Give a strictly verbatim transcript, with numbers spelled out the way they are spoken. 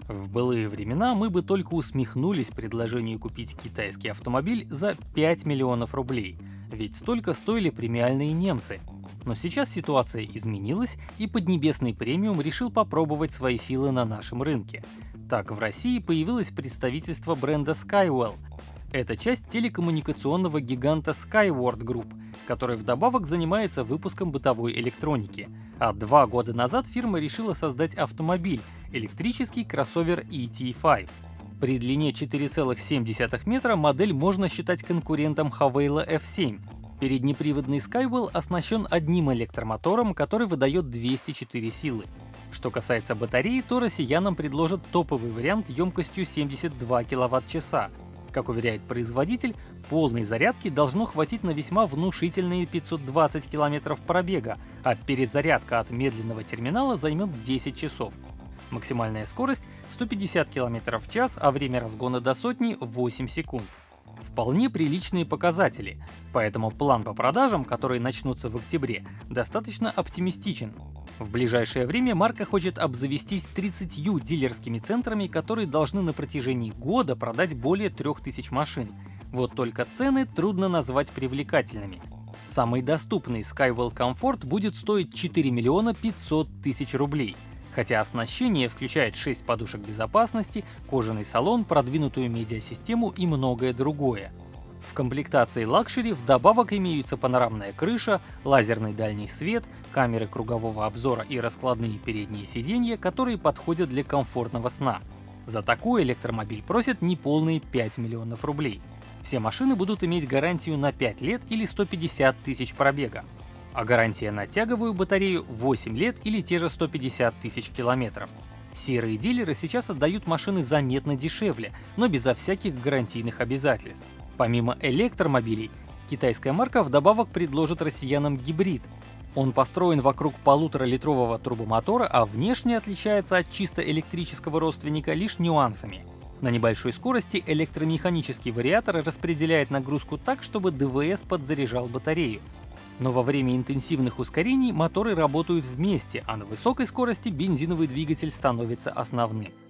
В былые времена мы бы только усмехнулись предложению купить китайский автомобиль за пять миллионов рублей, ведь столько стоили премиальные немцы. Но сейчас ситуация изменилась, и Поднебесный премиум решил попробовать свои силы на нашем рынке. Так, в России появилось представительство бренда Skywell. Это часть телекоммуникационного гиганта Skyward Group, который вдобавок занимается выпуском бытовой электроники. А два года назад фирма решила создать автомобиль — электрический кроссовер и ти пять. При длине четыре целых семь десятых метра модель можно считать конкурентом Havail эф семь. Переднеприводный Skywell оснащен одним электромотором, который выдает двести четыре силы. Что касается батареи, то россиянам предложат топовый вариант емкостью семьдесят два киловатт-часа. Как уверяет производитель, полной зарядки должно хватить на весьма внушительные пятьсот двадцать километров пробега, а перезарядка от медленного терминала займет десять часов. Максимальная скорость — сто пятьдесят километров в час, а время разгона до сотни — восемь секунд. Вполне приличные показатели, поэтому план по продажам, которые начнутся в октябре, достаточно оптимистичен. В ближайшее время марка хочет обзавестись тридцатью дилерскими центрами, которые должны на протяжении года продать более трех тысяч машин. Вот только цены трудно назвать привлекательными. Самый доступный Skywell Comfort будет стоить четыре миллиона пятьсот тысяч рублей, хотя оснащение включает шесть подушек безопасности, кожаный салон, продвинутую медиасистему и многое другое. В комплектации лакшери вдобавок имеются панорамная крыша, лазерный дальний свет, камеры кругового обзора и раскладные передние сиденья, которые подходят для комфортного сна. За такой электромобиль просят неполные пять миллионов рублей. Все машины будут иметь гарантию на пять лет или сто пятьдесят тысяч пробега, а гарантия на тяговую батарею восемь лет или те же сто пятьдесят тысяч километров. Серые дилеры сейчас отдают машины заметно дешевле, но безо всяких гарантийных обязательств. Помимо электромобилей, китайская марка вдобавок предложит россиянам гибрид. Он построен вокруг полуторалитрового турбомотора, а внешне отличается от чисто электрического родственника лишь нюансами. На небольшой скорости электромеханический вариатор распределяет нагрузку так, чтобы ДВС подзаряжал батарею. Но во время интенсивных ускорений моторы работают вместе, а на высокой скорости бензиновый двигатель становится основным.